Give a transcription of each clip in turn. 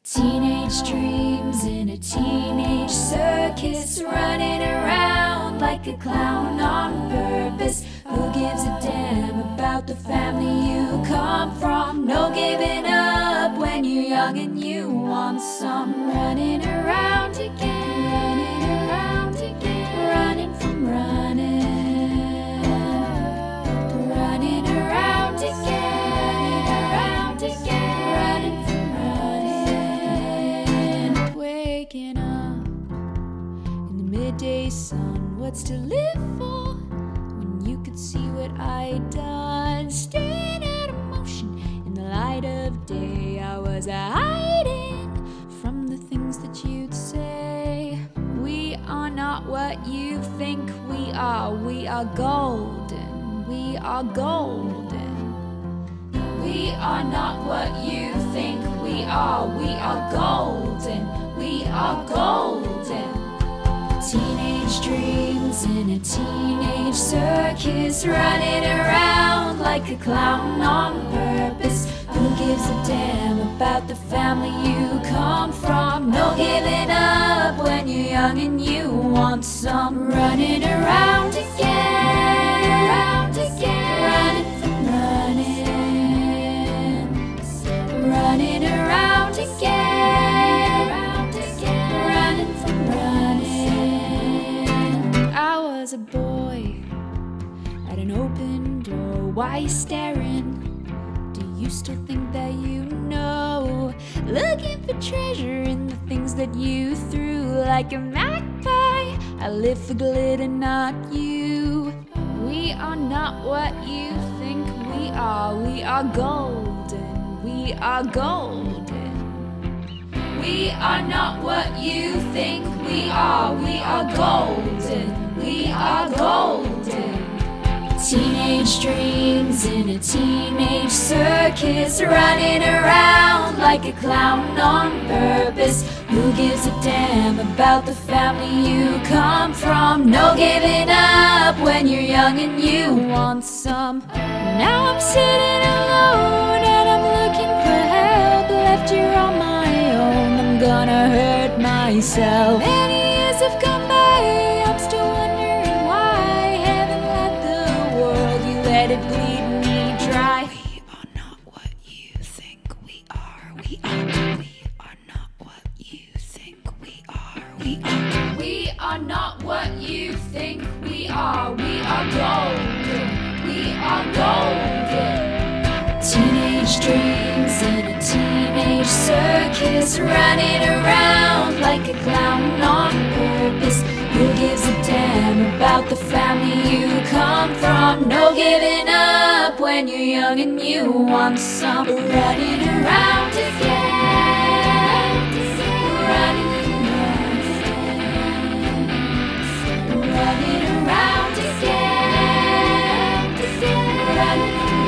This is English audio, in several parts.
Teenage dreams in a teenage circus, running around like a clown on purpose. Who gives a damn about the family you come from? No giving up when you're young and you want some. Running around again, running around again, running from running. Running around again, running around again, running from running. Waking up in the midday sun, what's to live for when you could see what I'd done? Staying out of motion in the light of day, I was hiding from the things that you'd say. We are not what you think we are golden, we are golden. We are not what you think we are golden, we are golden. Teenage dreams in a teenage circus, running around like a clown on purpose. Who gives a damn about the family you come from? No giving up when you're young and you want some. Running around again, running from running. Running around again, running from running. I was a boy at an open door. Why you staring? Do you still think that you know? Looking for treasure in the things that you threw. Like a magpie, I live for glitter, not you. We are not what you think we are golden, we are golden. We are not what you think we are golden, we are golden. Teenage dreams in a teenage circus, running around like a clown on purpose. Who gives a damn about the family you come from? No giving up when you're young and you want some. Now I'm sitting alone and I'm looking for help. Left here on my own, I'm gonna hurt myself. Many years have gone by, I'm still wondering why. Haven't let the world, you let it bleed me dry. We are not what you think we are. We are not what you think we are. We are not what you think we are. We are golden. We are golden. Teenage dreams in a teenage circus, running around like a clown on purpose. Who gives a damn about the family you come from? No giving up when you're young and you want some. Running around again, running from running. Running around again, running from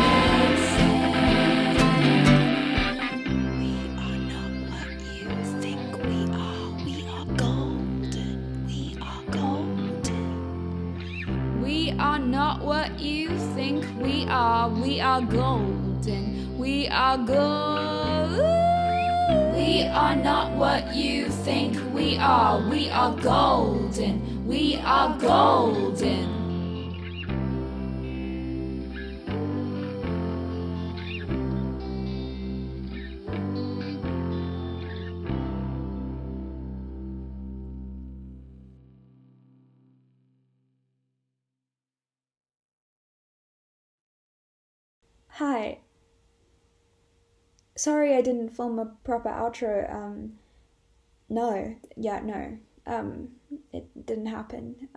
running. We are not what you think we are. We are golden. We are golden. We are not what you think we are. We are golden. We are golden. We are not what you think we are. We are golden. We are golden. Hi. Sorry I didn't film a proper outro. No. It didn't happen.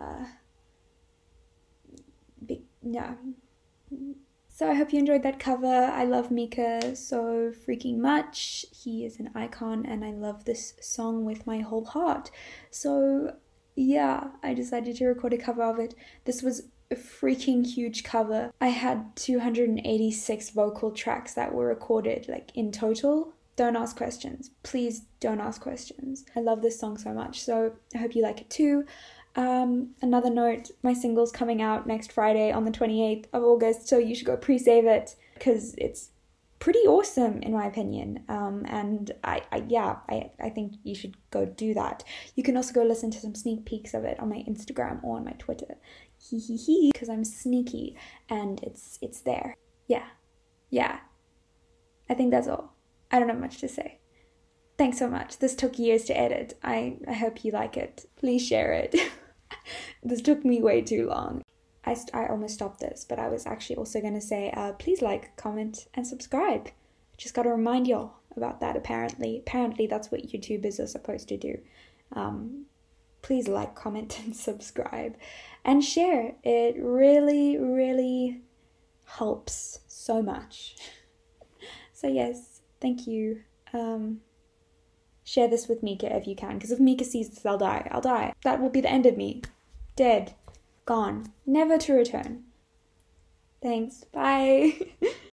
Yeah. So I hope you enjoyed that cover. I love Mika so freaking much. He is an icon and I love this song with my whole heart. So yeah, I decided to record a cover of it. This was a freaking huge cover. I had 286 vocal tracks that were recorded, like in total. Don't ask questions. Please don't ask questions. I love this song so much, so I hope you like it too. Another note, my single's coming out next Friday on the 28th of August, so you should go pre-save it because it's pretty awesome in my opinion. And I think you should go do that. You can also go listen to some sneak peeks of it on my Instagram or on my Twitter. Because I'm sneaky and it's there. Yeah. I think that's all. I don't have much to say. Thanks so much. This took years to edit. I hope you like it. Please share it. This took me way too long. I almost stopped this, but I was actually also going to say, please like, comment, and subscribe. Just got to remind y'all about that, apparently. Apparently that's what YouTubers are supposed to do. Please like, comment, and subscribe. And share. It really, really helps so much. So yes, thank you. Share this with Mika if you can, because if Mika sees this, I'll die. That will be the end of me. Dead. Gone. Never to return. Thanks. Bye.